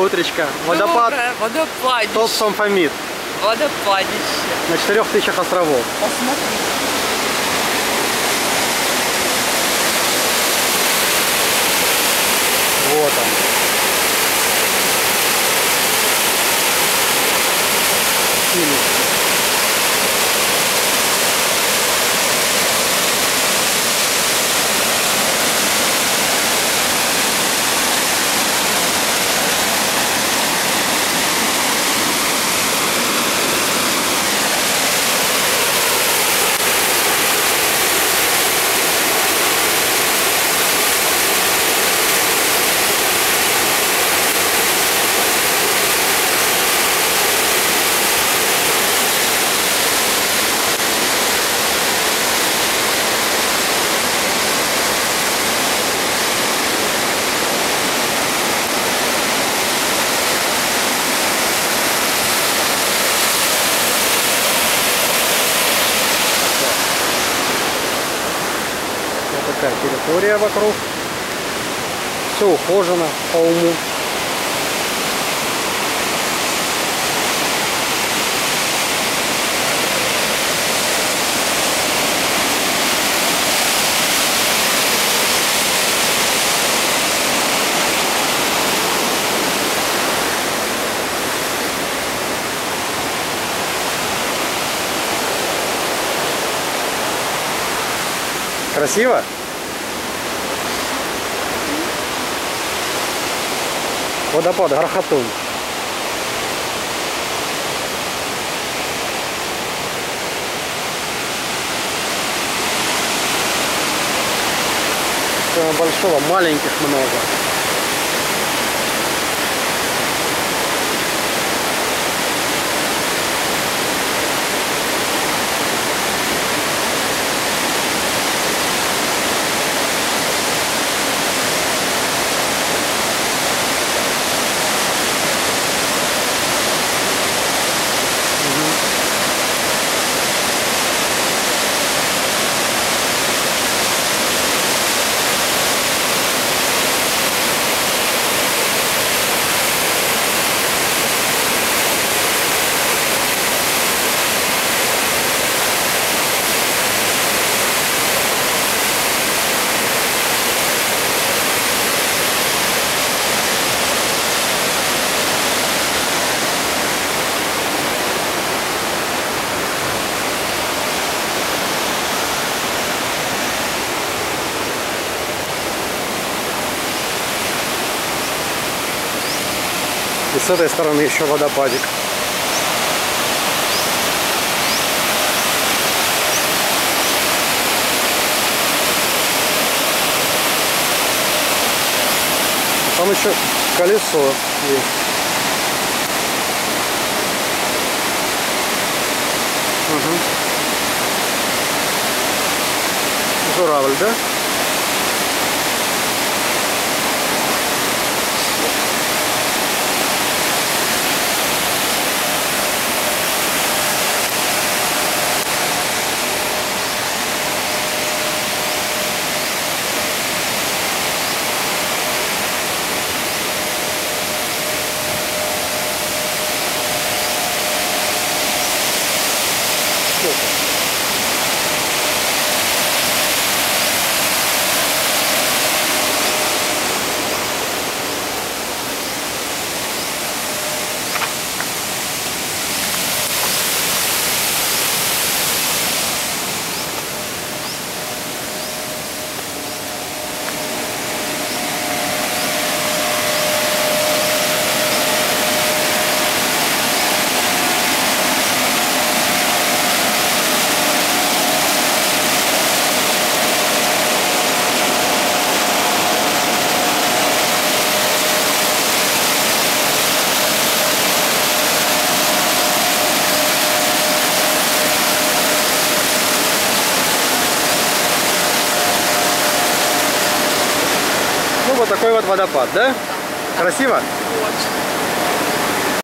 утречко. Водопад. Доброе, водопадище. Топсом-Фомит. Водопадище. На 4000 островов. Посмотри. Вот он. Финиш. Такая территория вокруг. Все ухожено по уму. Красиво? Водопад Грохотун. Самого большого, маленьких много. И с этой стороны еще водопадик. Там еще колесо есть. Угу. Журавль, да? Ну, вот такой вот водопад, да? Красиво? Очень.